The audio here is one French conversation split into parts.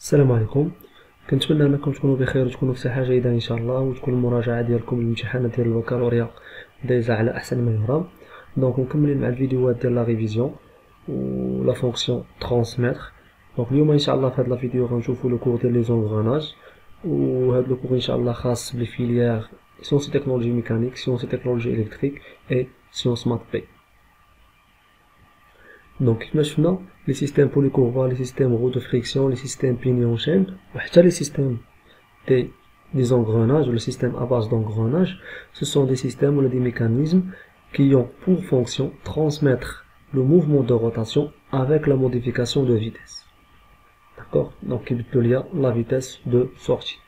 السلام عليكم. كنتمنى انكم تكونوا بخير وتكونوا في صحه جيده ان شاء الله، وتكون المراجعه ديالكم للامتحانات ديال البكالوريا دايزه على احسن ما يرام. دونك مكملين مع الفيديوهات ديال لا ريفيزيون و لا فونكسيون ترانسميتر. دونك اليوم ان شاء الله في هذا الفيديو غنشوفوا لو كور ديال لي زونغروناج، وهذا لو كور ان شاء الله خاص بلي فيليير سيونس تكنولوجي ميكانيك، سيونس تكنولوجي الكتريك اي سيونس مات بي. دونك كيفما شفنا لي سيستيم بوليكوربا، لي سيستيم رو دو فريكسيون، لي سيستيم بينيون شين، وحتى لي سيستيم دي engrenages ou le système à base d'engrenage, ce sont des systèmes ou des mécanismes qui ont pour fonction transmettre le mouvement de rotation avec la modification de vitesse. D'accord? Donc il y a la vitesse de sortie.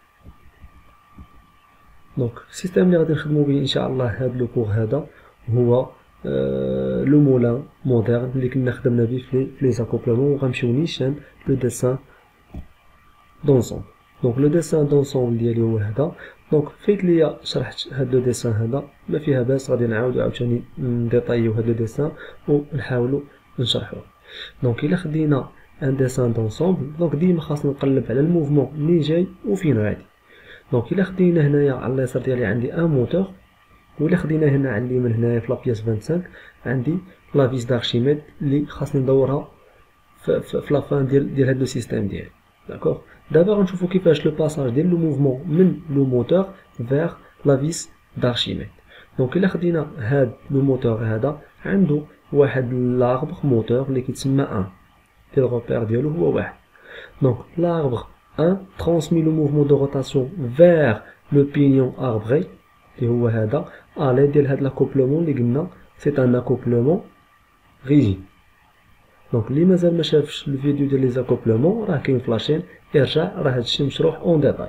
Donc le système اللي غادي نخدمو به ان شاء الله هذا لو كور هذا هو لو مولان مودرن اللي كنا خدمنا به في لي زاكوبلمون، وغنمشيو نيشان لو ديسان دونسون. دونك لو ديسان دونسون ديالي هو هذا. دونك فايت ليا شرحت هاد لو ديسان هذا ما فيها باس، غادي نعاودو عاوتاني نديطايو هاد لو ديسان ونحاولو نشرحوه. دونك الا خدينا ان ديسان دونسومبل، دونك ديما خاصنا نقلب على الموفمون اللي جاي وفين غادي. دونك الا خدينا هنايا على اليسار ديالي عندي ان موتور، وإلا خدينا هنا عندي من هنايا في لابياس 25 عندي لا فيس دارشيميد اللي خاصني ندورها في لافان ديال هاد لو سيستيم ديالي. داكوغ. دابا غنشوفو كيفاش لو باساج ديال لو موفمون من لو موتور فيغ لا فيس دارشيميد. دونك الا خدينا هاد لو موتور هذا عنده واحد لاربر موتور اللي كيتسمى 1 ديال الروبير ديالو هو 1. دونك لاربر 1 ترانسمي لو موفمون دو روتاسيون فيغ لو بينيون اربري اللي هو هذا على ديال هاد لاكوبلومون اللي قلنا سي ان اكوبلومون ريجيد. دونك اللي مازال ما شافش الفيديو ديال لي زاكوبلومون راه كاين في لاشين، ارجع راه هادشي مشروح اون ديتاي.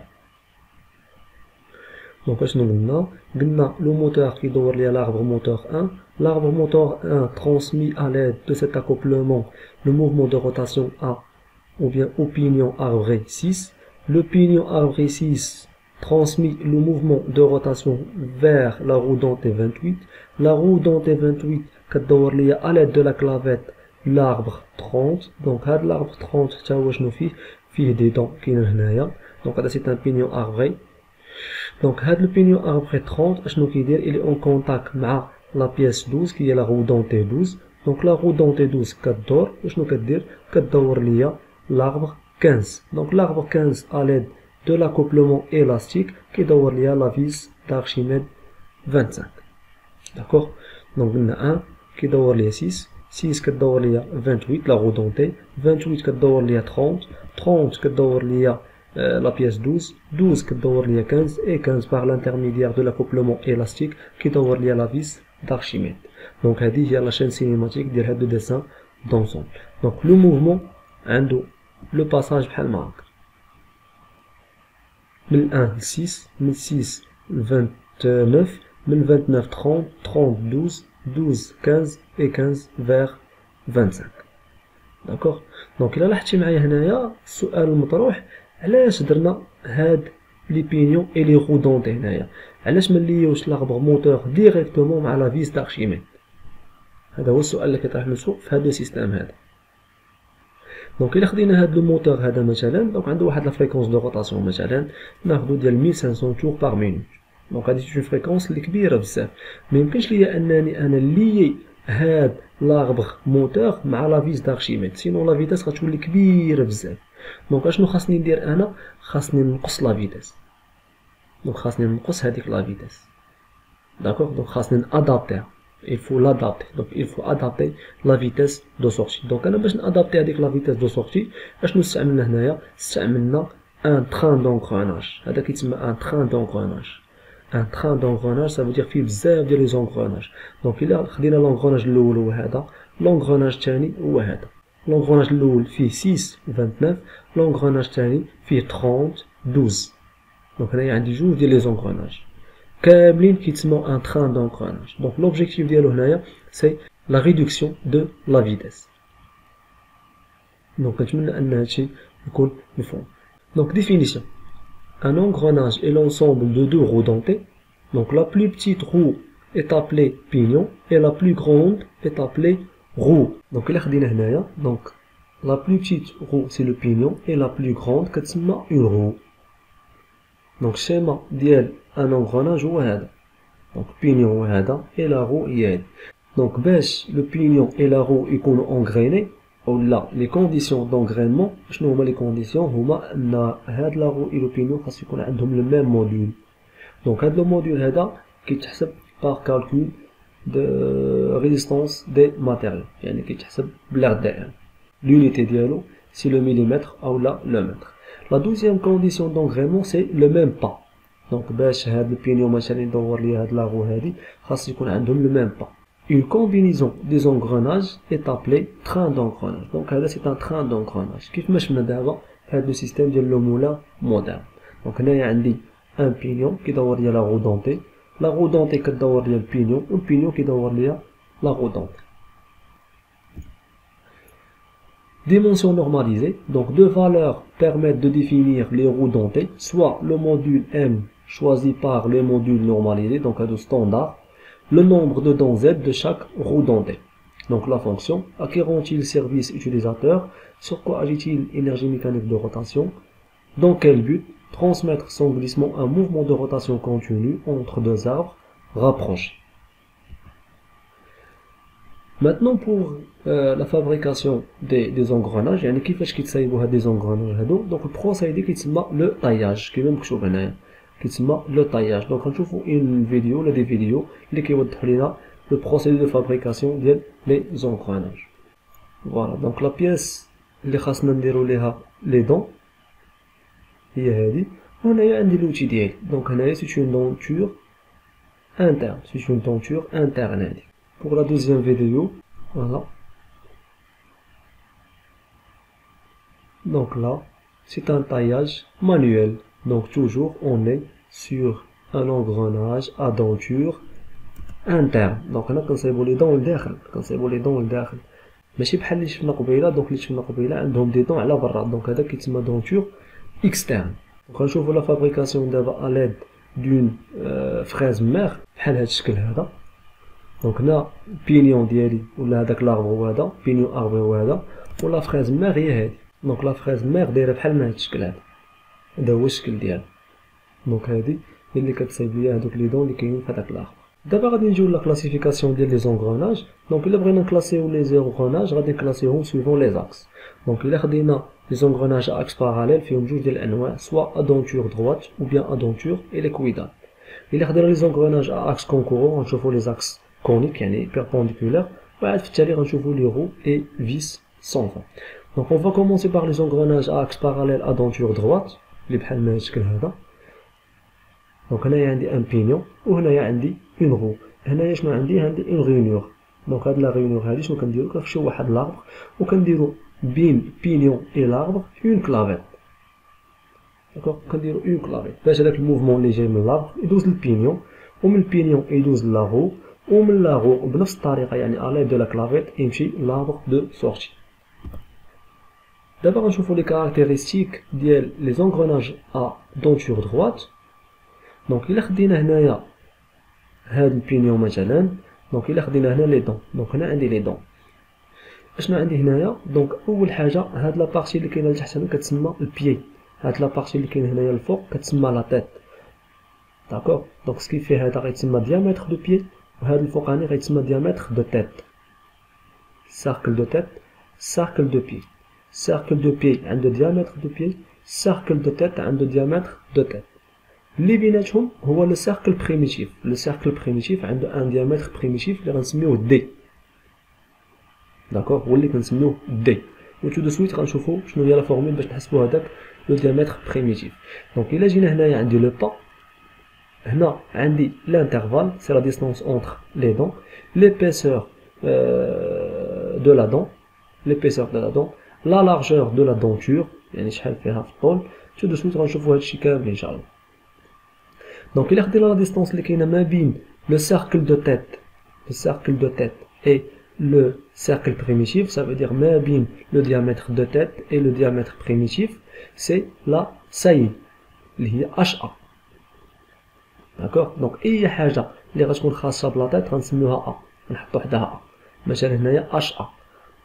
دونك اشنو قلنا لو موتور كيدور ليا لاربر موتور 1. لاربر موتور 1 transmis à l'aide de cet accouplement le mouvement de rotation A ou bien au pignon arbré 6. Le pignon arbré 6 transmis le mouvement de rotation vers la roue dentée 28. La roue dentée 28 كدور ليا à l'aide de la clavette l'arbre 30. donc هاد l'arbre 30 حتى هو شنو فيه دي دون كاينين هنايا. دونك هذا سي ان بينيون اربري. دونك هاد لو بينيون اربري 30 اشنو كيدير؟ الي اون كونتاك مع لا بياس 12 كي هي لا رو دونتي 12. دونك لا رو دونتي 12 كدور، وشنو كدير؟ كدور ليا l'arbre 15. دونك l'arbre 15 à l'aide de l'accouplement élastique كيدور ليا لا فيس d'Archimède 25. داكوغ. دونك قلنا 1 كيدور ليا 6 كدور ليا 28 لا رو دونتي 28 كدور ليا 30 كدور ليا لا بياس 12 كدور ليا 15 et 15 par l'intermédiaire de l'accouplement élastique كيدور ليا لا فيس d'Archimède. دونك هذه هي لا شين سينيماتيك ديال هاد لو ديسان دونسومبل. دونك لو موفمون عنده لو باساج بحال ما هكا من 1 ل 6، من 6 ل 29، من 29 30 30 12 15 et 15 vers 25. داكوغ. دونك الا لاحظتي معايا هنايا السؤال المطروح، علاش درنا هاد لي بينيون اي لي رو دونتي هنايا؟ علاش ما نليوش لاربر موتور ديريكتومون مع لا فيس دارشيميد؟ هذا هو السؤال اللي كيطرح نفسو في هاد لو سيستيم هذا. دونك الا خدينا هاد لو موتور هذا مثلا، دونك عنده واحد لا فريكونس دو روتاسيون مثلا ناخدو ديال 1500 تور بار مينوت. دونك هادي سي فريكونس اللي كبيره بزاف، ما يمكنش ليا انني انا نليي هاد لاربر موتور مع لا فيس دارشيميد، سينو لا فيتاس غتولي كبيره بزاف. دونك اشنو خاصني ندير انا؟ خاصني نقص لا فيتاس. دونك خاصني نقص هذيك لا فيتاس. داكوغ. دونك خاصني نادابتيها، il faut l'adapter. donc il faut adapter la vitesse de sortie. donc انا باش نادابتي هذيك لا فيتاس دو سورتي اشنو استعملنا هنايا؟ استعملنا ان تران دونغروناج. هذا كيتسمى ان تران دونغروناج. ان تران دونغروناج سا فودير فيه بزاف ديال لي زونغروناج. دونك الا خدينا لونغروناج الاول هو هذا، لونغروناج الثاني هو هذا. لونغروناج الاول فيه 6 29، لونغروناج الثاني فيه 30 12. دونك هنايا عندي جوج ديال لي زونغروناج كاملين كيتسموا ان تران دونغروناج. دونك لوبجيكتيف ديالو هنايا سي لا ريدكسيون دو لا فيتاس. دونك كنتمنى ان هادشي يكون مفهوم. دونك ديفينيسيون: un engrenage est l'ensemble de deux roues dentées. donc la plus petite roue est appelée pignon et la plus grande est appelée roue. donc الا خدينا هنايا دونك la plus petite roue c'est le pignon et la plus grande كتسمى une roue. Donc schéma ديال un engrenage هو هذا. Donc pignon هو هذا et la roue هي هذه. Donc باش le pignon et la roue يكونوا engrainés ou là les conditions d'engrainement شنو هما les conditions هما ان هاد la roue et le pignon خاص يكون عندهم le même module. Donc هاد le module هذا كيتحسب par calcul de résistance des matériaux يعني كيتحسب بالعرض دائري. L'unité ديالو c'est le millimètre ou là le mètre. La deuxième condition d'engrainement c'est le même pas. Donc باش هاد البينيون مثلا يدور لي هاد la roue هادي خاص يكون عندهم le même pas. Une combinaison des engrenages est appelée train d'engrenage. Donc هذا c'est un train d'engrenage. كيف ما شفنا دابا في هاد le système ديال le moulin moderne. Donc هنايا عندي un pignon كيدور ليا la roue dentée. La roue dentée كتدور ليا le pignon و le pignon كيدور ليا la roue dentée. Dimension normalisée, donc deux valeurs permettent de définir les roues dentées, soit le module M choisi par les modules normalisés, donc à de standard, le nombre de dents Z de chaque roue dentée. Donc la fonction, à qui rend-il service utilisateur, sur quoi agit-il énergie mécanique de rotation, dans quel but, transmettre sans glissement un mouvement de rotation continu entre deux arbres rapprochés. Maintenant pour la fabrication des engrenages, يعني كيفاش كيتصايبوا هاد des engrenages هادو. Donc le procédé كيتسمى le taillage كيما مكتوب هنايا كيتسمى le taillage. Donc غنشوفوا une vidéo ولا des vidéos اللي كيوضح لنا le procédé de fabrication ديال les engrenages. Voilà, donc la pièce اللي خاصنا نديرو ليها les dents هي هادي. وهنايا عندي l'outil ديالي. Donc هنايا c'est une denture interne, c'est une denture interne هادي. Pour la deuxième vidéo, voilà. Donc là, c'est un taillage manuel. Donc toujours, on est sur un engrenage à denture interne. Donc on a كنصايبوا les dents لداخل، كنصايبوا les dents لداخل. ماشي بحال اللي شفنا قبيله. دونك اللي شفنا قبيله عندهم دي dents على برا. دونك هذا كيتسمى denture externe. Donc غنشوفوا la fabrication دابا à l'aide d'une fraise mère بحال هذا الشكل هذا. Donc هنا بينيون ديالي ولا هذاك لاربر هو هذا بينيون اربر هو هذا ولا فريز ميغ هي هادي. دونك لا فريز ميغ دايره بحال من هاد الشكل هذا. هذا هو الشكل ديالها. دونك هادي هي اللي كتصايب ليا هادوك لي دون اللي كاينين في هذاك لاربر. دابا غادي نجيو لا كلاسيفيكاسيون ديال لي زونغروناج. دونك الا بغينا نكلاسيو لي زونغروناج غادي نكلاسيوهم سويفون لي زاكس. دونك الا خدينا لي زونغروناج اكس باراليل فيهم جوج ديال الانواع سوا ادونتور دروات ou bien ادونتور اليكويدال. الا خدينا لي زونغروناج اكس كونكورون غنشوفوا لي زاكس conique يعني perpendiculaire وعاد في التالي غنشوفوا les roues et vis sans fin. Donc on va commencer par les engrenages à axe parallèle à denture droite اللي بحال ما الشكل هذا. دونك هنايا عندي ان بينيون وهنايا عندي اون رو. هنايا شنو عندي اون ريونيور. دونك هاد لا ريونيور هادي شنو كنديرو كنخشيو واحد لاربر وكنديرو بين بينيون اي لاربر اون كلافيت. داكوغ كنديرو اون كلافيت باش هذاك الموفمون اللي جاي من لاربر يدوز للبينيون ومن البينيون يدوز لا رو ومن لا رو بنفس الطريقه يعني à l'aide de la clavette يمشي l'arbre de sortie. دابا غنشوفوا لي كاركتيرستيك ديال لي زونغروناج ا دونتور دروات. دونك الا خدينا هنايا هاد البينيون مثلا دونك الا خدينا هنا لي دون. دونك هنا عندي لي دون. اشنو عندي هنايا؟ دونك اول حاجه هاد لا بارتي اللي كاينه لتحت هنا كتسمى البيي. هاد لا بارتي اللي كاينه هنايا الفوق كتسمى لا تيت. داكوغ. دونك سكيفي هذا غيتسمى ديامتر دو بيي وهذا الفوقاني غيتسمى ديامتر دو تيت. سيركل دو تيت سيركل دو بيي. سيركل دو بيي عنده ديامتر دو بيي. سيركل دو تيت عنده ديامتر دو تيت. اللي بيناتهم هو لو سيركل بريميتيف. لو سيركل بريميتيف عنده ان ديامتر بريميتيف اللي غنسميوه دي. داكوغ هو اللي كنسميوه دي. و تو دو سويت غنشوفوا شنو هي لا فورمول باش نحسبوا هذاك لو ديامتر بريميتيف. دونك الا جينا هنايا عندي لو با. هنا عندي l'intervalle, c'est la distance entre les dents, l'épaisseur de la dent, l'épaisseur de la dent, la largeur de la denture, يعني شحال فيها في الطول. tout de suite غنشوفوا هادشي كامل ان شاء الله. دونك الا خدينا لا ديستونس اللي كاينه ما بين le cercle de tête et le cercle primitif, ça veut dire ما بين le diamètre de tête et le diamètre primitif, c'est la saillie اللي هي HA. داكوغ. دونك اي حاجه اللي غتكون خاصه بلا تيت غنسميوها ا، نحطو حداها ا. مثلا هنايا اش ا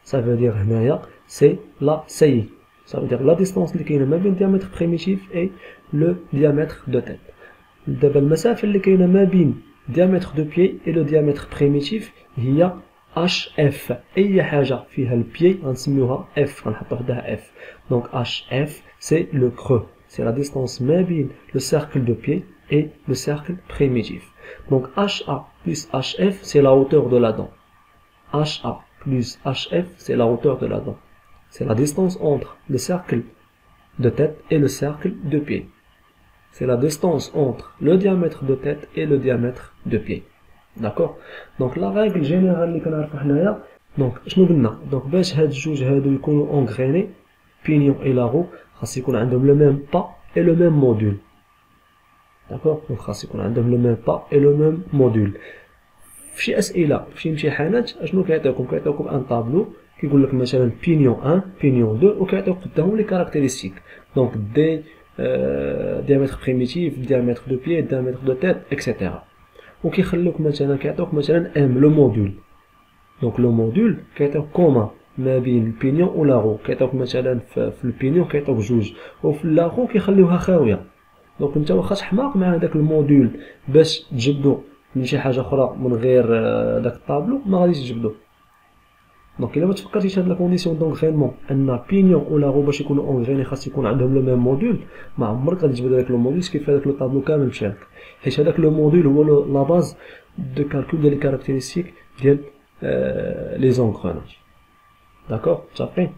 ça veut dire هنايا c'est la CI. Ça veut dire la distance اللي كاينه ما بين diamètre primitif et le diamètre de tête. دابا المسافه اللي كاينه ما بين diamètre de pied et le diamètre primitif هي HF. اي حاجه فيها البيي غنسميوها F، غنحطو حداها F. Donc HF c'est le creux, c'est la distance ما بين le cercle de pied et le cercle primitif. Donc HA plus HF c'est la hauteur de la dent. HA plus HF c'est la hauteur de la dent. C'est la distance entre le cercle de tête et le cercle de pied. C'est la distance entre le diamètre de tête et le diamètre de pied. D'accord? Donc la règle générale اللي كنعرفو حنايا، donc شنو قلنا؟ donc باش هاد الجوج هادو يكونوا engrainés pignon et larreau خاص يكون عندهم le même pas et le même module. D'accord? donc خاص يكون عندهم le même pas et le même module. فشي اسئله فشي امتحانات اشنو كيعطيوكم؟ كيعطيوكم ان طابلو كيقول لك مثلا بينيون 1 بينيون 2 وكيعطيوك قدامهم لي كاركتيرستيك. دونك دي diamètre primitif, diamètre de pied, diamètre de tête, etc. وكيخلوك مثلا كيعطيوك مثلا ام لو موديل. دونك لو موديل كيعطيوك كوما ما بين البينيون و لاغو، كيعطيوك مثلا في البينيون كيعطيوك جوج وفي لاغو كيخليوها خاويه. دونك انت واخا تحماق مع هذاك الموديل باش تجبدو من شي حاجه اخرى من غير داك الطابلو ما غاديش تجبدو. دونك الا ما تفكرتيش هاد لا كونديسيون دونغرينمون ان بينيون و لاغو باش يكونوا اونغريني خاص يكون عندهم لو ميم موديل، ما عمرك غادي تجبد هذاك لو موديل كيف هذاك لو طابلو كامل مشالك، حيت هذاك لو موديل هو لا باز دو كالكول ديال لي كاركتيرستيك ديال لي زونغريناج. داكور صافي.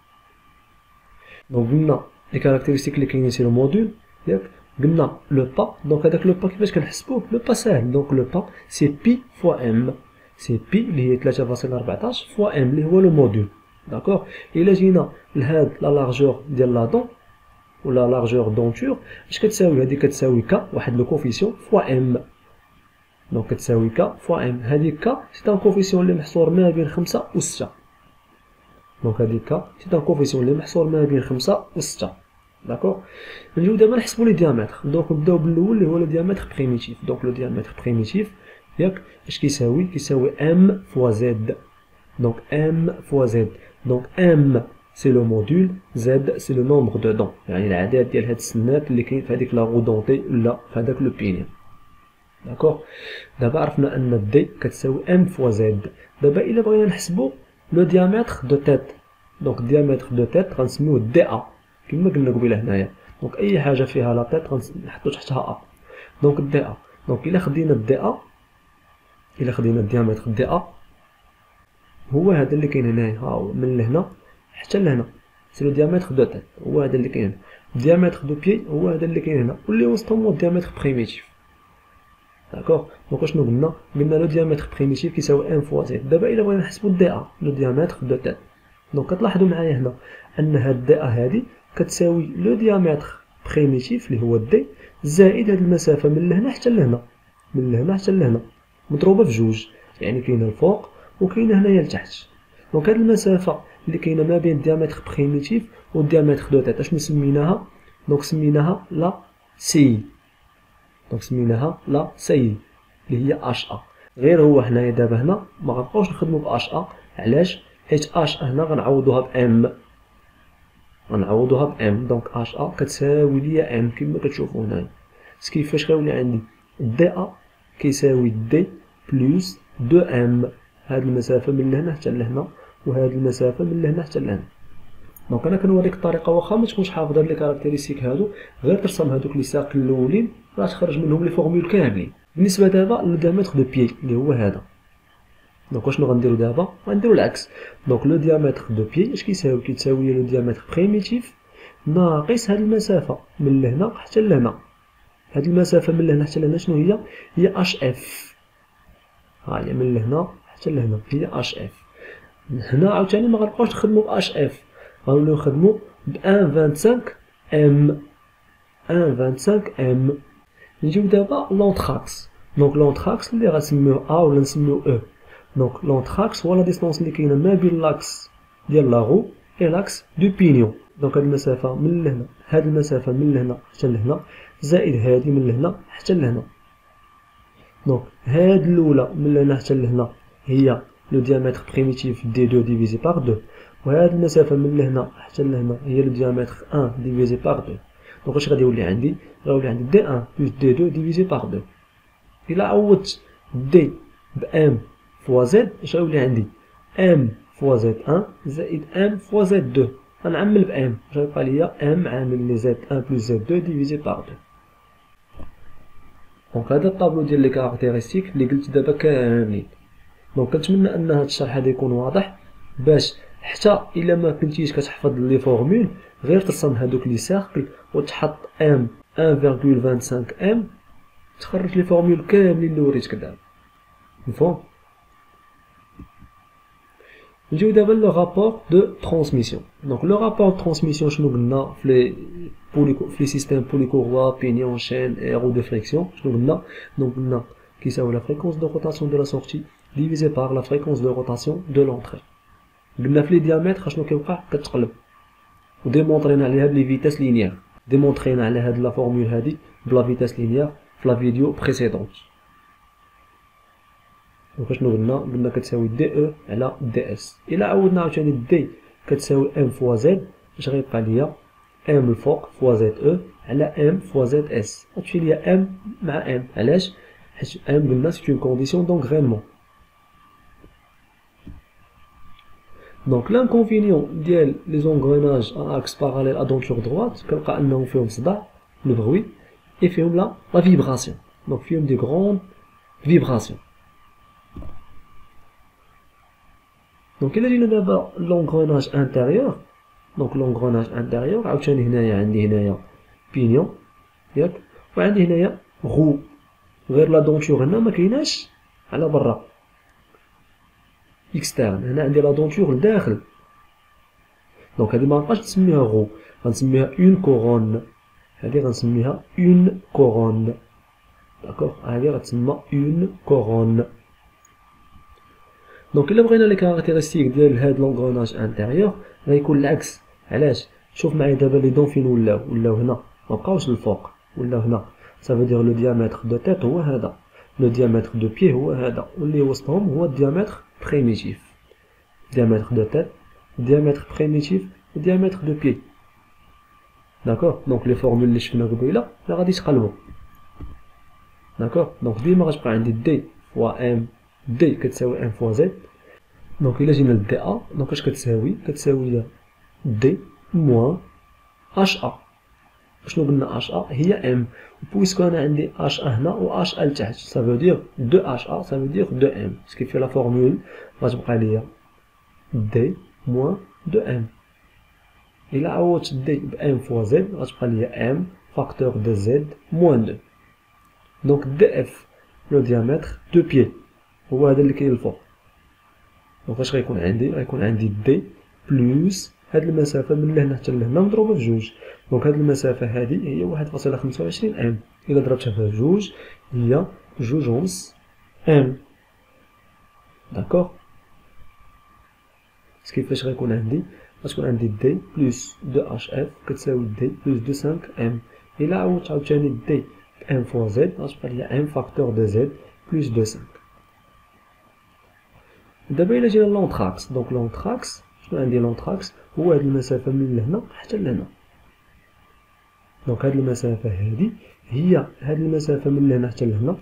دونك قلنا لي كاركتيرستيك اللي كاينين سي لو موديل ياك، قلنا لو با. دونك هذاك لو با كيفاش كنحسبوه؟ لو با ساهل. دونك لو با سي بي فوا ام، سي بي اللي هي 3.14 فوا ام اللي هو لو موديل. داكور. الا جينا لهاد لا لارجور ديال لا دون ولا لارجور دونتور اش كتساوي؟ هادي كتساوي ك واحد لو كوفيسيون فوا ام. دونك كتساوي ك فوا ام. هادي ك سي ان كوفيسيون اللي محصور ما بين 5 و 6. دونك هادي ك سي ان كوفيسيون اللي محصور ما بين 5 و 6. داكور. نجيو دابا نحسبوا لي ديامتر. دونك نبداو بالاول اللي هو لو ديامتر بريميتيف. دونك لو ديامتر بريميتيف ياك اش كيساوي؟ كيساوي ام فوا زد. دونك ام فوا زد. دونك ام سي لو موديل، زد سي لو نومبر دو دون، يعني العدد ديال هاد السنات اللي كاين في هذيك لا غودونتي ولا في هذاك لو بينيون. داكور. دابا عرفنا ان دي كتساوي ام فوا زد. دابا الا بغينا نحسبوا لو ديامتر دو تيت، دونك ديامتر دو تيت غنسميوه دي ا كما قلنا قبيله هنايا. دونك اي حاجه فيها لا تيت غنحطو تحتها ا. دونك دي ا. دونك الا خدينا دي ا، الا خدينا الديامتر دي ا هو هذا اللي كاين هنايا، ها هو من لهنا حتى لهنا سي لو ديامتر دو تيت، هو هذا اللي كاين هنا. الديامتر دو بيي هو هذا اللي كاين هنا، واللي وسطهم هو الديامتر بريميتيف. داكوغ. دونك شنو قلنا؟ قلنا لو ديامتر بريميتيف كيساوي ان فوا زد. دابا الا بغينا نحسبوا دي ا لو ديامتر دو تيت، دونك كتلاحظوا معايا هنا ان هاد دي ا هادي كتساوي لو ديامتر بريميتيف اللي هو دي زائد هاد المسافه من لهنا حتى لهنا، من لهنا حتى لهنا مضروبه في جوج، يعني كاينه الفوق وكاينه هنايا لتحت. دونك هاد المسافه اللي كاينه ما بين الديامتر بريميتيف والديامتر دو تيت اشنو سميناها؟ دونك سميناها لا سي. دونك سميناها لا سي اللي هي اش ا. غير هو هنايا دابا هنا ما غنبقاوش نخدمو باش ا. علاش؟ حيت اش هنا غنعوضوها بام، غنعوضوها بام. دونك اش ا كتساوي ليا ام كما كتشوفوا هنايا. كيفاش غيولي عندي دي ا كيساوي دي بلس 2 ام، هاد المسافه من لهنا حتى لهنا وهاد المسافه من لهنا حتى لهنا. دونك انا كنوريك الطريقه واخا ما تكونش حافظ هاد لي كاركتيرستيك هادو، غير ترسم هادوك لي ساكل الاولين راه تخرج منهم لي فورمول كاملين. بالنسبه دابا لو ديامتر دو بيي اللي هو هذا، دونك شنو غنديرو دابا؟ غنديرو العكس. دونك لو ديامتر دو بيي اش كيساوي؟ كيتساوي لو ديامتر بريميتيف ناقص هاد المسافه من لهنا حتى لهنا. هاد المسافه من لهنا حتى لهنا شنو هي؟ هي اش اف. ها هي من لهنا حتى لهنا هي اش اف. هنا عاوتاني ما غنبقاوش نخدمو باش اف، غنوليو نخدمو ب 1.25 ام. 1.25 ام. نجيو دابا لونتراكس. دونك لونتراكس اللي غنسميوه ا ولا نسميوه او. دونك لونتراكس هو لا ديستونس اللي كاينه ما بين لاكس ديال لاغو اي لاكس دو بينيون. دونك هاد المسافه من لهنا، هاد المسافه من لهنا حتى لهنا زائد هادي من لهنا حتى لهنا. دونك هاد الاولى من لهنا حتى لهنا هي le diamètre primitif D2 divisé par 2. وهاد المسافة من لهنا حتى لهنا هي le diamètre 1 divisé par 2. Donc اش غادي يولي عندي؟ غيولي عندي D1 plus D2 divisé par 2. إلا عوضت D ب M fois Z اش غيولي عندي؟ M fois Z1 زائد M fois Z2. غنعمل ب M غيبقى ليا M عامل لي Z1 plus Z2 divisé par 2. دونك هذا الطابلو ديال لي كاركتيرستيك اللي قلت دابا كاملين. دونك كنتمنى ان هذا الشرح هذا يكون واضح، باش حتى الا ما كنتيش كتحفظ لي فورمول غير ترسم هذوك لي سيركل وتحط ام 1.25 ام تخرج لي فورمول كاملين اللي وريتك دابا. مفهوم؟ نجيو دابا لو رابور دو ترانسميسيون. دونك لو رابور دو ترانسميسيون شنو قلنا في لي سيستيم بوليكوروا بينيون شين ايرو دو فريكسيون؟ شنو قلنا؟ دونك قلنا كيساوي لا فريكونس دو روتاسيون دو لا سورتي divisé par la fréquence de rotation de l'entrée. قلنا في لي ديامتر شنو كيوقع؟ كتقلب وديمونطرينا على هاد لي فيتاس لينيير، ديمونطرينا على هاد لا فورمول هادي بلا فيتاس لينيير في لا فيديو بريسيدونت. دونك شنو قلنا كتساوي دي او على دي اس. الا عوضنا عاوتاني دي كتساوي ام فوا زد، اش غيبقى ليا؟ ام الفوق فوا زد او على ام فوا زد اس. غتمشي ليا ام مع ام. علاش؟ حيت ام قلنا سي اون كونديسيون دونغرينمون. دونك لانكونفينيون ديال لي زونغريناج ا اكس باراليل ا دونتور دروات كنلقى انهم فيهم صداع لو بروي اي فيهم لا فيبراسيون. دونك فيهم دي غروند فيبراسيون. دونك الا جينا دابا لونغريناج انتيريور، دونك لونغريناج انتيريور عاوتاني هنايا عندي هنايا بينيون ياك، وعندي هنايا غو، غير لا دونتور هنا ما كايناش على برا اكسترن، هنا عندي لا دونتور لداخل. دونك هادي مغنبقاش نسميها غو، غنسميها اون كورون. هادي غنسميها اون كورون. داكوغ، هادي غتسمى اون كورون. دونك الا بغينا لي كاركتيرستيك ديال هاد لونغروناج انتيريور غيكون العكس. علاش؟ شوف معايا دابا لي دون فين ولاو هنا، مبقاوش للفوق، ولاو هنا. سافو دير لو ديامتر دو تيت هو هذا، لو ديامتر دو بيي هو هذا، واللي وسطهم هو الديامتر primitif. Diamètre de tête, diamètre primitif, diamètre de pied. D'accord? Donc les formules اللي شفنا قبيله راه غادي يتقلبوا. D'accord? Donc ديما غتبقى عندي d fois m، d كتساوي m fois z. دونك الا جينا ل dA، دونك اش كتساوي؟ كتساوي d moins ha. شنو قلنا ha هي m، بويسكو انا عندي ha هنا و ha لتحت، ça veut dire 2ha ça veut dire 2m. ce qui fait la formule غتبقى ليا d moins 2m. الا عوضت d ب m fois z غتبقى ليا m facteur de z moins 2. donc df le diamètre de pied هو هذا اللي كاين الفوق. دونك اش غيكون عندي؟ غيكون عندي d plus هاد المسافة من لهنا حتى لهنا مضروبة في جوج. دونك هاد المسافة هادي هي 1.25 ام، إلا ضربتها في جوج هي جوج ونص ام. داكوغ، كيفاش غيكون عندي؟ غتكون عندي دي بلس 2 اش اف كتساوي دي بلس 2 5 ام. إلا عوضت عاوتاني دي ب ام فوا زد غتبقى ليا ام فاكتور دو زد بلس 2 5. دابا إلا جينا لونتراكس، دونك لونتراكس شنو عندي؟ لونتراكس هو هاد المسافة من لهنا حتى لهنا. دونك هاد المسافة هادي هي هاد المسافة من لهنا حتى لهنا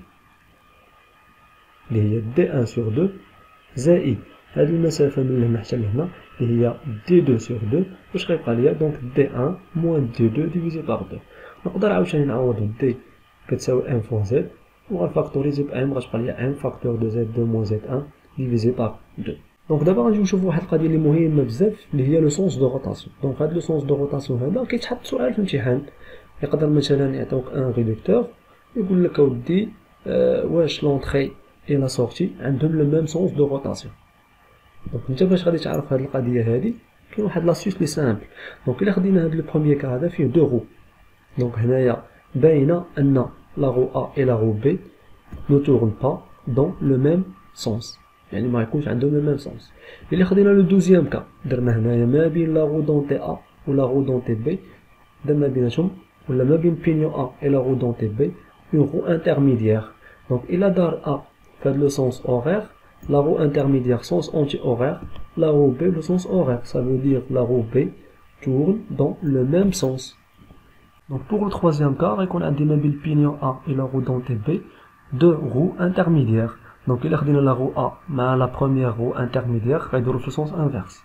اللي هي دي 1 سور 2 زائد هاد المسافة من لهنا حتى لهنا اللي هي دي 2 سور 2. واش غيبقى ليا؟ دونك دي 1 موان دي 2 ديفيزي بار 2. نقدر عاوتاني نعوض دي كتساوي ام فوا زد وغنفاكتوريزي ب ام غتبقى ليا ام فاكتور دو زد 2 موان زد 1 ديفيزي بار 2. دونك دابا غنجيو نشوفو واحد القضيه اللي مهمه بزاف اللي هي لو سونس دو روتاسيون. دونك هاد لو سونس دو روتاسيون هذا كيتحط سؤال في الامتحان، يقدر مثلا يعطيوك ان ريدكتور يقول لك اودي واش لونطري اي لا سورتي عندهم لو ميم سونس دو روتاسيون. دونك انت باش غادي تعرف هاد القضيه هادي كاين واحد لاسيوس لي سامبل. دونك الا خدينا هاد لو بروميير كا هذا فيه دو رو، دونك هنايا باينه ان لا رو ا اي لا رو بي نو تورن با دون لو ميم سونس، يعني ما يكونش عندهم لو ميم سونس. الا خدينا لو دوزيام كا درنا هنايا ما بين لا رو دون تي ا و لا رو دون تي بي، درنا بيناتهم ولا ما بين بينيون ا اي لا رو دون تي بي اون رو انترميديير. دونك الا دار ا فهاد لو سونس اورير la roue intermédiaire sens anti-horaire, la roue B le sens horaire. Ça veut dire la roue B tourne dans le même sens. Donc pour le troisième cas, on a le pignon A et la roue dentée B, deux roues intermédiaires. Donc il a la roue A, mais la première roue intermédiaire, il le sens inverse.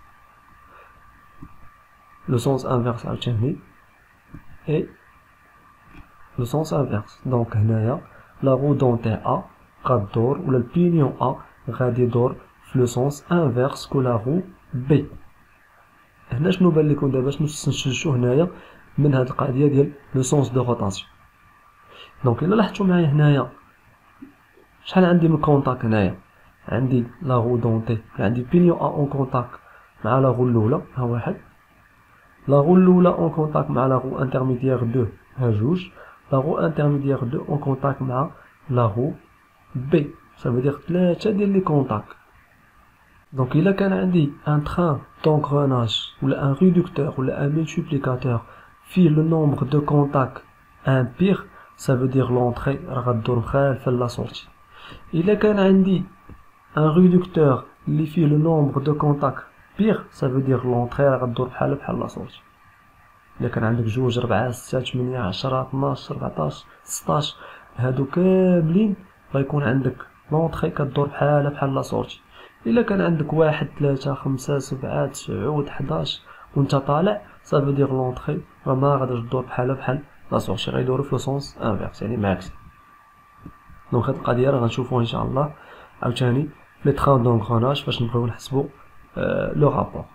Le sens inverse et le sens inverse. Donc la roue dentée A, ou le pignon A, le sens inverse que la roue B. هنا شنو بان لكم دابا شنو نستنتجو هنايا من هاد القضيه ديال لو سونس دو روتاسيون. دونك الا لاحظتوا معايا هنايا شحال عندي من كونتاك هنايا، عندي لا رو دونتي، عندي بينيون ا اون كونتاك مع لا رو الاولى ها واحد، لا رو الاولى اون كونتاك مع لا رو انترميديير 2 ها جوج، لا رو انترميديير 2 اون كونتاك مع لا رو بي. ça veut dire ثلاثه ديال لي كونتاك. Donc il a qu'un indi un train d'engrenage ou un réducteur ou un multiplicateur fait le nombre de contacts impire, ça veut dire l'entrée fait la sortie. Il a qu'un indi un réducteur qui fait le nombre de contacts pire, ça veut dire l'entrée fait la sortie. Il a qu'un عندك جوج 4 6 8 10 12 14 16 هادو كاملين غيكون عندك l'entrée كدور بحال لا sortie. إلا كان عندك 1 3 5 7 9 11 وانت طالع ça veut dire l'entrée راه ما غاديش تدور بحال لا سورتي، غيدورو في لو سونس انفيرس يعني معاكس. دونك هاد القضيه راه غنشوفوها ان شاء الله عاوتاني في لي تران دونغروناج فاش نبغيو نحسبو لو رابور.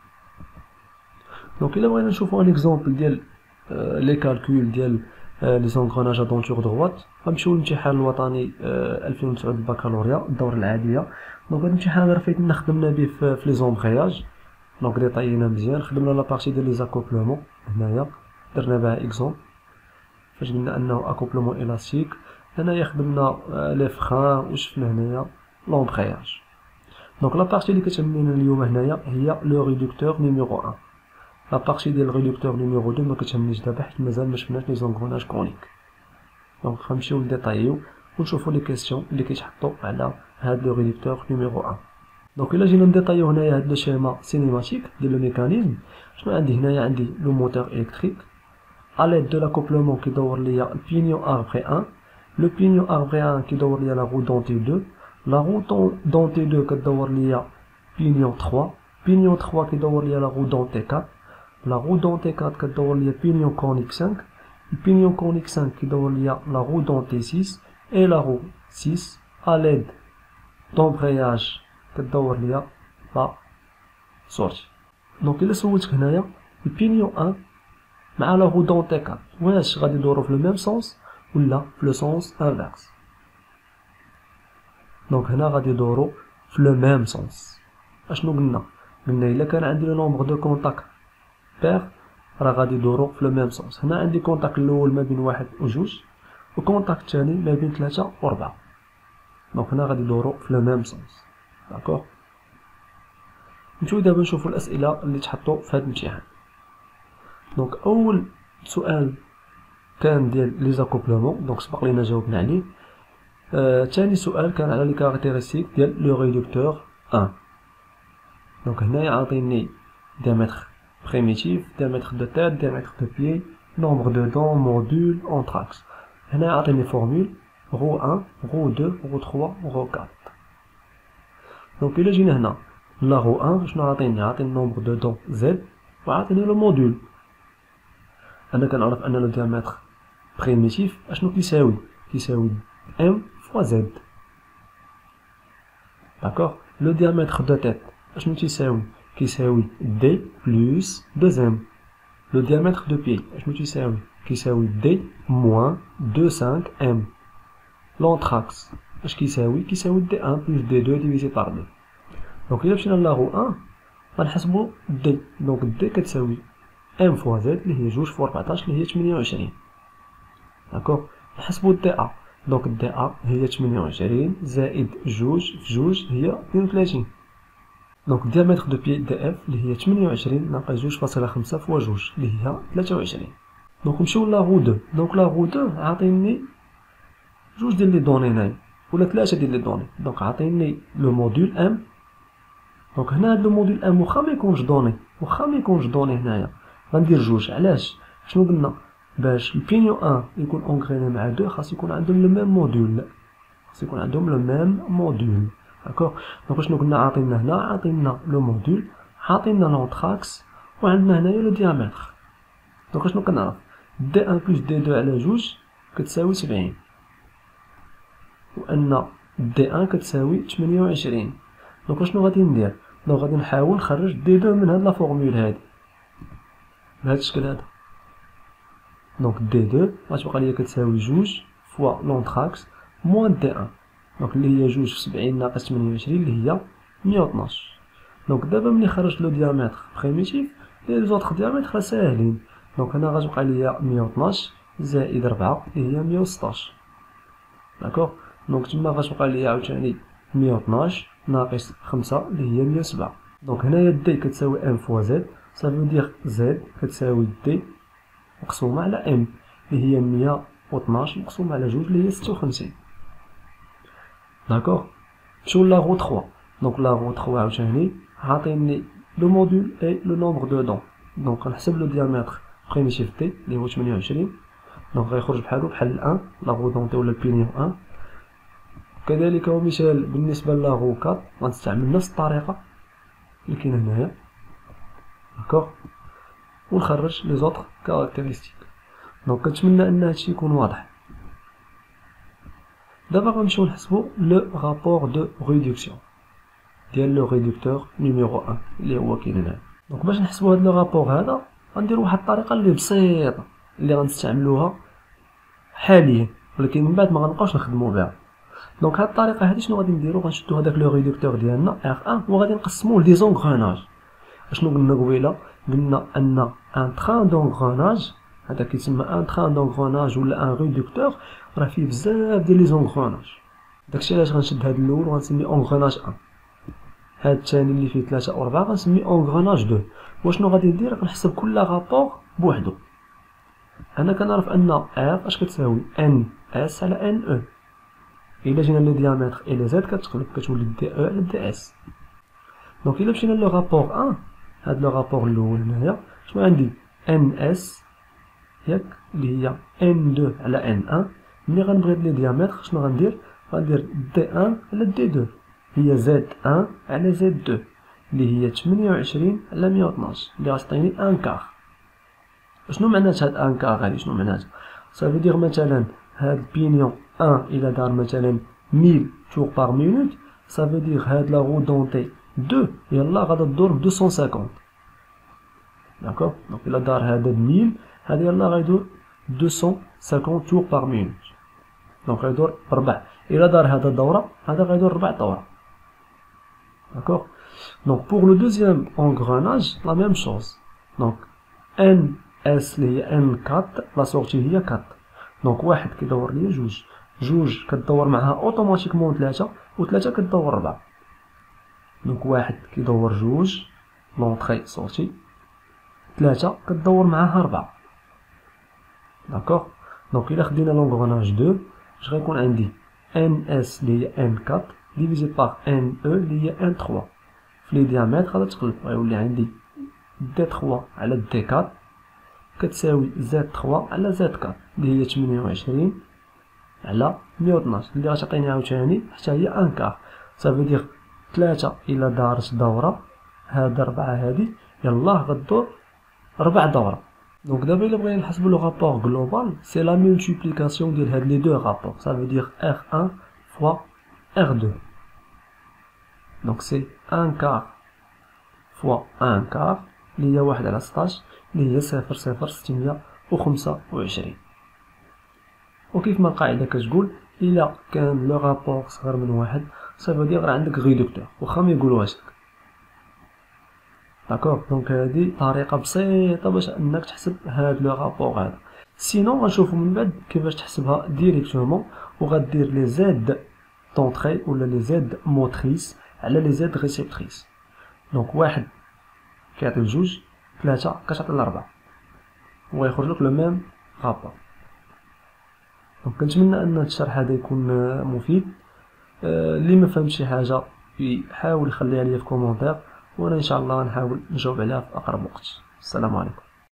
دونك الا بغينا نشوفو ان اكزومبل ديال لي كالكول ديال لي زونغروناج ا دونتور دروات، غنمشيو للامتحان الوطني 2009 البكالوريا الدوره العاديه. دونك هاد الامتحان راه فايتنا خدمنا به في لي زومبغياج، دونك ديطايينا مزيان، خدمنا لا بارتي ديال لي زاكوبلومون هنايا درنا بها اكزومبل فاش قلنا انه اكوبلومون الاستيك. هنايا خدمنا لي فران وشفنا هنايا لومبغياج. دونك لا بارتي اللي كتهمنا اليوم هنايا هي لو ريدكتور نيميرو 1. لا بارتي ديال الريدكتور نيميرو 2 ما كتهمنيش دابا حيت مازال ما شفناش لي زونغروناج كونيك. دونك غنمشيو نديطايو ونشوفو لي كيسيون اللي كيتحطوا على هاد لو ريدكتور نيميرو 1. دونك الا جينا نديطايو هنايا هاد لو شيما سينيماتيك ديال لو ميكانيزم، شنو عندي هنايا؟ عندي لو موتور الكتريك à l'aide de l'acouplement كيدور ليا البينيون arbré 1، لو بينيون arbré 1 كيدور ليا لا رو دونتي 2، لا رو دونتي 2 كدور ليا بينيون 3، بينيون 3 كيدور ليا لا رو دونتي 4، لا رو دونتي 4 كدور ليا بينيون كونيك 5، البينيون كونيك 5 كيدور ليا لا رو دونتي 6 et la roue 6 à l'aide d'embrayage كدور ليا لا سورتي. دونك الا سولتك هنايا البينيون 1 مع لا رو دونتي 4 واش غادي يدورو في لو ميم سونس ولا في لو سونس انفيرس؟ دونك هنا غادي يدورو في لو ميم سونس. اشنو قلنا؟ قلنا الا كان عندي لو نومبر دو كونتاك بير راه غادي يدورو في لو ميم سونس. هنا عندي كونتاك الاول ما بين 1 و 2 وكونتاكت الثاني ما بين 3 و 4. دونك هنا غادي يدورو في لو ميم سونس. داكوغ. نمشيو دابا نشوفو الاسئله اللي تحطوا في هذا الامتحان. دونك اول سؤال كان ديال لي زاكوبلومون، دونك سبق لينا جاوبنا عليه. ثاني سؤال كان على لي كاركتيرستيك ديال لو ريدكتور 1. دونك هنايا عاطيني diamètre primitif, diamètre de tête, diamètre de pied, nombre de dents, module, entraxe. هنا عاطيني فورمول رو 1 رو 2 رو 3 رو 4. دونك الا جينا هنا لا رو 1 شنو عاطيني؟ عاطيني نومبر دو دون زد وعاطيني لو مودول. انا كنعرف ان لو ديامتر بريميتيف اشنو كيساوي؟ كيساوي ام فوا زد. داكوغ. لو ديامتر دو تيت اشنو تيساوي؟ كيساوي دي بلس 2 ام. لو ديامتر دو بي اشنو تيساوي؟ كيساوي دي موان 2 5 ام. لونتراكس اش كيساوي؟ كيساوي دي 1 بلس دي 2 ديفيزي بار 2. دونك الا مشينا لا رو 1 غنحسبو دي. دونك دي كتساوي ام فوا زد اللي هي 2 فوا 14 اللي هي 28. داكوغ. نحسبو دي ا. دونك دي ا هي 28 زائد 2 في 2 هي 32. دونك ديامتر دو بي دي اف اللي هي 28 ناقص 2.5 فوا 2 اللي هي 23. دونك نمشيو لا رو 2. دونك لا رو 2 عاطيني جوج ديال لي دوني هنايا. ولا 3 ديال لي دوني. دونك عاطيني لو موديل ام. دونك هنا هاد لو موديل ام واخا ميكونش دوني هنايا غندير جوج. علاش؟ شنو قلنا؟ باش البينيون 1 يكون اونغريني مع 2 خاص يكون عندهم لو ميم موديل، داكوغ. دونك شنو قلنا؟ عاطينا هنا عاطينا لو موديل، عاطينا لونطراكس، وعندنا هنايا لو ديامتر. دونك شنو كنعرف؟ دي 1 بلس دي 2 على جوج كتساوي 70، وان دي 1 كتساوي 28. دونك شنو غادي ندير؟ دونك غادي نحاول نخرج دي 2 من هاد لا فورمول هادي بهاد الشكل هذا. دونك دي 2 غتبقى ليا كتساوي جوج فوا لونطراكس موان دي 1. دونك اللي هي جوج في 70 ناقص 28 اللي هي 112. دونك دابا ملي خرجت لو ديامتر بريميتيف لي زوطخ ديامتر راه ساهلين. دونك هنا غتبقى ليا 112 زائد 4 اللي هي 116. داكوغ. دونك تما غتبقى ليا عاوتاني 112 ناقص 5 اللي هي 107. دونك هنايا دي كتساوي ام فوا زد، صافي دير زد كتساوي دي مقسومة على ام اللي هي 112 مقسومة على جوج اللي هي 56. داكوغ. نمشيو لاغو 3. دونك لاغو 3 عاوتاني عاطيني لو موديل اي لو نومبر دو دون. دونك غنحسب لو ديامتر بريميتيف تي اللي هو 28. دونك غيخرج بحالو بحال 1 لاغو دون تي ولا البينيون 1. كذلك هو مثال بالنسبة لاغو 4 غنستعمل نفس الطريقة اللي كاينة هنايا. داكوغ. ونخرج لي زوطخ كاركتيرستيك. دونك كنتمنى ان هادشي يكون واضح. دابا غنمشيو نحسبو لو رابور دو ريدكسيون ديال لو ريدكتور نيميرو 1 اللي هو كاين هنا. دونك باش نحسبو هاد لو رابور هذا غنديرو واحد الطريقه اللي بسيطه اللي غنستعملوها حاليا، ولكن من بعد ما غنبقاوش نخدمو بها. دونك هاد الطريقه هادي شنو غادي نديرو؟ غنشدو هداك لو ريدكتور ديالنا R1 وغادي نقسموه لدي زونغروناج. اشنو قلنا قبيله؟ قلنا ان ان تران دونغروناج هذا كيتسمى ان تران دونغروناج ولا ان ريدكتور راه فيه بزاف ديال لي زونغروناج. داكشي علاش غنشد هاد الاول وغنسمي اونغروناج 1، هاد الثاني اللي فيه 3 و 4 غنسمي اونغروناج 2. واشنو غادي ندير؟ غنحسب كل رابور بوحدو. انا كنعرف ان ار اش كتساوي ان اس على ان او. الا جينا لو ديامتر اي لي زد كتقلب كتولي دي او على دي اس. دونك الا مشينا لو رابور 1 هاد لو رابور الاول هنايا شنو عندي؟ ان اس ياك اللي هي ان 2 على ان 1. ملي غنبغي لي ديامتر شنو غندير؟ غندير دي 1 على دي 2 هي زد 1 على زد 2 اللي هي 28 على 112 اللي غتعطيني ان كار. شنو معنات هاد ان كار هادي؟ شنو معناتها؟ صافي دير مثلا هاد بينيون 1 الى دار مثلا 1000 تور بار مينوت، صافي دير هاد لا رو دونتي 2 يلا غادا تدور ب 250. داكوغ. دونك الى دار هذا 1000 هذا يلا غيدور 250 تور بار مينوت. دونك غيدور ربع. الى دار هذا الدوره هذا غيدور ربع دوره. داكوغ. دونك بوغ لو دوزيام اونغروناج لا ميم شوز. دونك ان اس اللي هي ان 4 لا سورتي هي 4. دونك واحد كيدور ليا جوج، جوج كتدور معها اوتوماتيكمون 3، و3 كتدور 4. دونك واحد كيدور جوج لونطري سورتي، 3 كتدور معاها 4. داكوغ. دونك الا خدينا لونغروناج 2 اش غيكون عندي؟ ان اس اللي هي ان 4 ديفيزي بار ان او اللي هي ان 3. في لي ديامتر غادا تقلب غيولي عندي دي 3 على دي 4 كتساوي زد 3 على زد 4 اللي هي 28 على 112 اللي غتعطيني عاوتاني حتى هي ان كار. صافي دير 3 الى دارت دوره هاد 4 هادي يلاه غدور 4 دورة. دونك دابا الا بغينا نحسبو لو رابور غلوبال سي لا مولتيبليكاسيون ديال هاد لي دو رابور، صافي دير R1 فوا R2. دونك سي ان كار فوا ان كار اللي هي 1 على 16 اللي هي 0,625. وكيف ما القاعدة كتقول إلا كان لو رابور صغر من 1 صافي دير راه عندك ريدكتور واخا ميقولوهاش لك. داكوغ. دونك هادي طريقة بسيطة باش انك تحسب هاد لو رابور هذا. سينون غنشوفو من بعد كيفاش تحسبها ديريكتومون، وغدير لي زد دونطري ولا لي زد موتريس على لي زد ريسيبتريس. دونك واحد كيعطي لجوج، 3 كتعطي ل4 وغيخرج لك لو ميم رابور. دونك كنتمنى ان هاد الشرح هذا يكون مفيد. اللي ما فهمش شي حاجه يحاول يخليها ليا في كومونتير، وانا ان شاء الله نحاول نجاوب عليها في اقرب وقت. السلام عليكم.